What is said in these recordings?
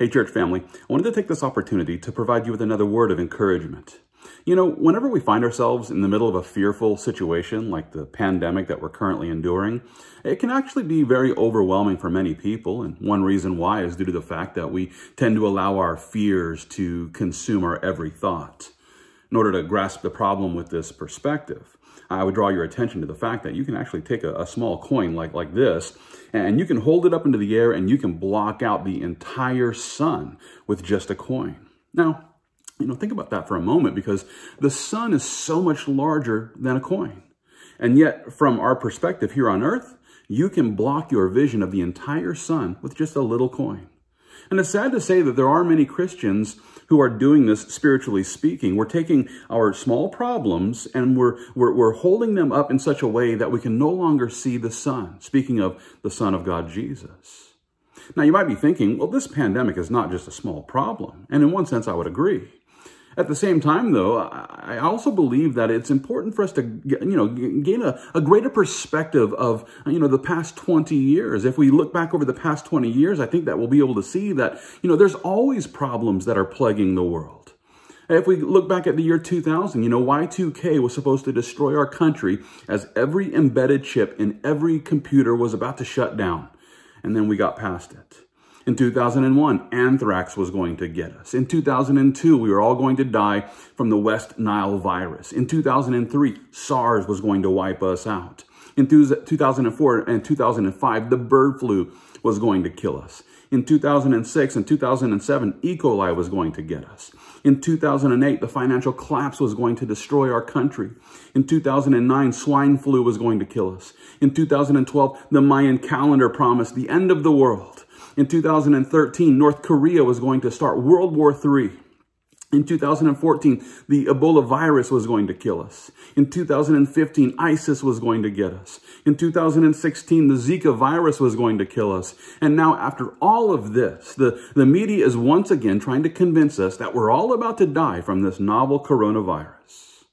Hey, church family, I wanted to take this opportunity to provide you with another word of encouragement. You know, whenever we find ourselves in the middle of a fearful situation like the pandemic that we're currently enduring, it can actually be very overwhelming for many people. And one reason why is due to the fact that we tend to allow our fears to consume our every thought. In order to grasp the problem with this perspective, I would draw your attention to the fact that you can actually take a small coin like this, and you can hold it up into the air and you can block out the entire sun with just a coin. Now, think about that for a moment, because the sun is so much larger than a coin. And yet, from our perspective here on earth, you can block your vision of the entire sun with just a little coin. And it's sad to say that there are many Christians who are doing this, spiritually speaking. We're taking our small problems and we're holding them up in such a way that we can no longer see the sun. Speaking of the Son of God, Jesus. Now, you might be thinking, well, this pandemic is not just a small problem. And in one sense, I would agree. At the same time, though, I also believe that it's important for us to gain a greater perspective of, the past 20 years. If we look back over the past 20 years, I think that we'll be able to see that, there's always problems that are plaguing the world. If we look back at the year 2000, Y2K was supposed to destroy our country as every embedded chip in every computer was about to shut down. And then we got past it. In 2001, anthrax was going to get us. In 2002, we were all going to die from the West Nile virus. In 2003, SARS was going to wipe us out. In 2004 and 2005, the bird flu was going to kill us. In 2006 and 2007, E. coli was going to get us. In 2008, the financial collapse was going to destroy our country. In 2009, swine flu was going to kill us. In 2012, the Mayan calendar promised the end of the world. In 2013, North Korea was going to start World War III. In 2014, the Ebola virus was going to kill us. In 2015, ISIS was going to get us. In 2016, the Zika virus was going to kill us. And now, after all of this, the media is once again trying to convince us that we're all about to die from this novel coronavirus.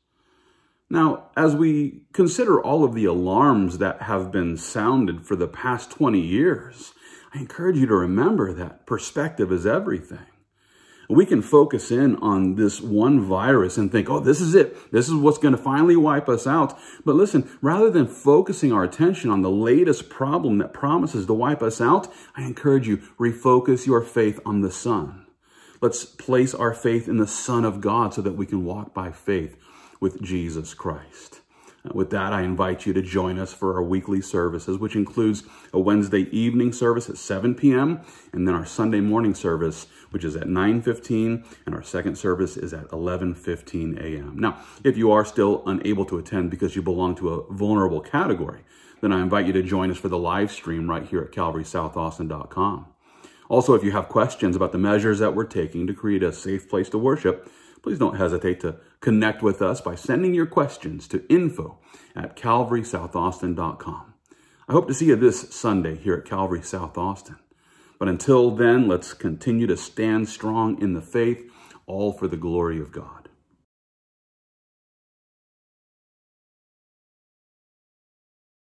Now, as we consider all of the alarms that have been sounded for the past 20 years, I encourage you to remember that perspective is everything. We can focus in on this one virus and think, oh, this is it. This is what's going to finally wipe us out. But listen, rather than focusing our attention on the latest problem that promises to wipe us out, I encourage you, refocus your faith on the Son. Let's place our faith in the Son of God so that we can walk by faith with Jesus Christ. With that, I invite you to join us for our weekly services, which includes a Wednesday evening service at 7 p.m. and then our Sunday morning service, which is at 9:15, and our second service is at 11:15 a.m. Now, if you are still unable to attend because you belong to a vulnerable category, then I invite you to join us for the live stream right here at calvarysouthaustin.com. Also, if you have questions about the measures that we're taking to create a safe place to worship, please don't hesitate to connect with us by sending your questions to info@calvarysouthaustin.com. I hope to see you this Sunday here at Calvary South Austin. But until then, let's continue to stand strong in the faith, all for the glory of God.